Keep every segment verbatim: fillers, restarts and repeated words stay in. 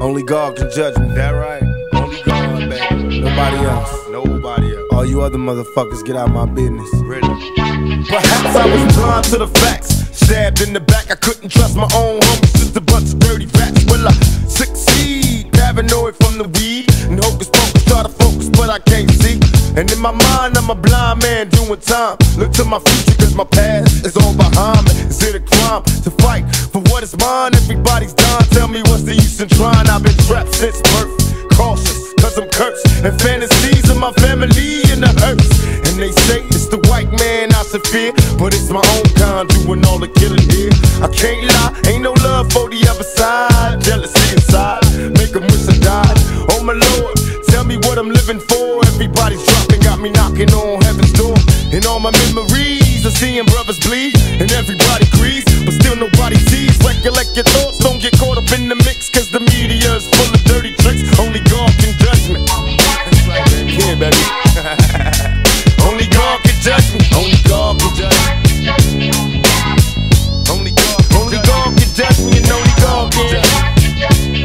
Only God can judge me. That right? Only God, baby. Nobody else. Nobody else. All you other motherfuckers, get out my business. Really? Perhaps I was blind to the facts. Stabbed in the back, I couldn't trust my own homies. Just a bunch of dirty rats. Will I succeed? Paranoid from the weed. And hocus pocus, try to focus, but I can't see. And in my mind, I'm a blind man doing time. Look to my future, cause my past is all behind me. Is it a crime to fight for what is mine? Everybody's dying, tell me what's the use in trying? I've been trapped since birth, cautious, cause I'm cursed. And fantasies of my family in the hearse. And they say it's the white man I should fear, but it's my own kind doing all the killing here. I can't lie, ain't no love for the other side. Jealousy inside, make them wish I died. Oh my Lord, tell me what I'm living for. Everybody's dropping, got me knocking on heaven's door. And all my memories of seeing brothers bleed, and everybody agrees, but still nobody sees. Recollect your thoughts, don't get caught up in the mix, cause the media is full of dirty tricks. Only God can judge me. Yeah, baby. Only God can judge me. Only God can judge me. Only God, only God can judge me, and only God can judge me.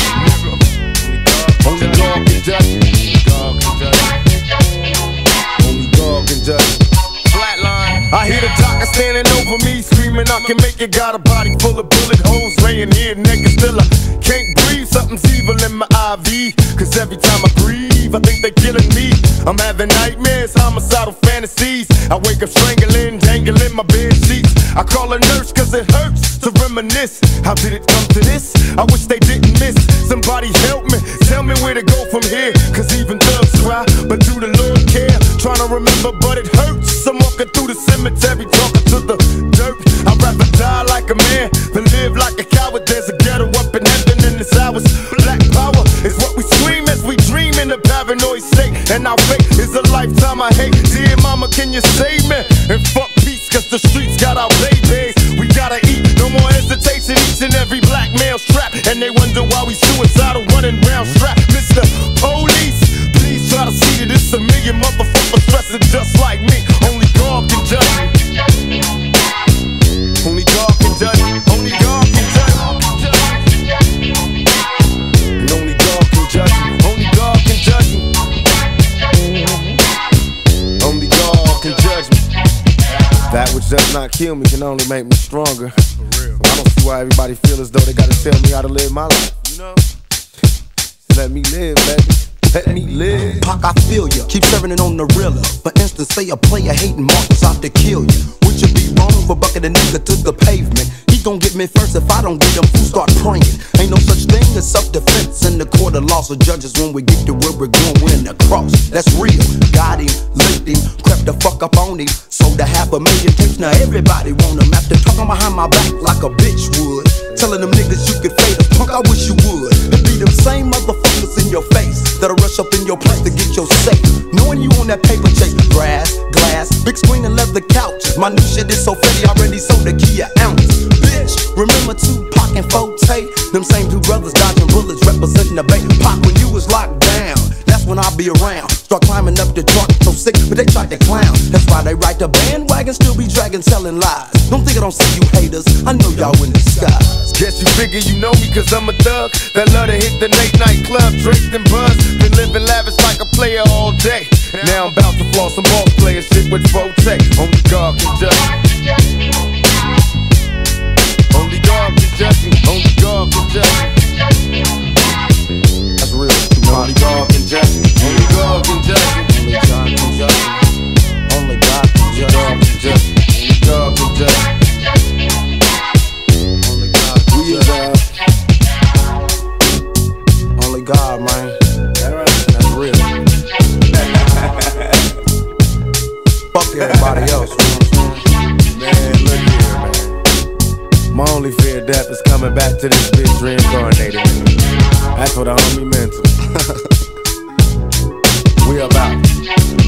Only God can judge me. Only God can judge me. Flatline. I hear the doctor standing over me, screaming I can make it. Got a body full of bullet holes, laying here naked still. I can't breathe, something's evil in my I V. Cause every time I breathe, I think they're killing me. I'm having nightmares, homicidal fantasies. I wake up strangling, dangling my bed sheets. I call a nurse cause it hurts to reminisce. How did it come to this? I wish they didn't miss. Somebody help me, tell me where to go from here. Cause even thugs cry, but do the Lord care? Trying to remember, but it hurts. I'm walking through the cemetery, talking to the dirt. I'd rather die like a man than live like a coward. There's a ghetto up in heaven in this hours. Black power is what we scream as we dream in a paranoid state. And our fate is a lifetime I hate. Dear mama, can you save me? And fuck peace, cause the streets got our babies. We gotta eat, no more hesitation. Each and every black male strapped, and they wonder why we suicidal running round strapped. Mister Police, please try to see that it's a million motherfuckers dressing just like me. Only God can judge me. Only God can judge me. Only God can judge me. And only God can judge me. Only God can judge me. Only God can judge me. That which does not kill me can only make me stronger. For real. I don't see why everybody feel as though they gotta tell me how to live my life. You know? Let me live, baby. Let me live. Pac, I feel ya. Keep serving it on the realer. For instance, say a player hating Marcus out to kill you. Would you be wrong for bucking a nigga to the pavement? He gon' get me first if I don't get him. Fools start praying. Ain't no such thing as self-defense in the court of laws of judges. When we get to where we're going, we're in the cross. That's real. Got him, licked him, crept the fuck up on him. Sold a half a million tapes. Now everybody want him. After talking behind my back like a bitch would. Telling them niggas you could fade us. Punk, I wish you would. And be them same motherfuckers in your face that'll rush up in your place to get your safe. Knowing you on that paper chase. Grass, glass, big screen and leather couches. My new shit is so fatty, already sold a key an ounce. Bitch, remember Tupac and Forte? Them same two brothers dodging bullets, representing the bay. Pac, when you was locked down, that's when I'll be around. Start climbing up the chart, so sick, but they tried to clown. That's why they ride the bandwagon, still be dragging, selling lies. Don't think I don't see you haters, I know y'all in disguise. Guess you figure you know me cause I'm a thug that love to hit the late night club, draped and buzz. Been living lavish like a player all day. Now I'm about to floss some ball player shit with Forte. Only God can judge me. Only God can judge me. Only God can judge me. That's real. Only God can judge me. Only God can judge me. Only God can judge me. Only God can judge me. Only God can judge me. Only God can judge me. Only God, man. That's real. Fuck everybody else. Man, look here, man. My only fear of death is coming back to this bitch reincarnated. That's what a homie meant to. We about.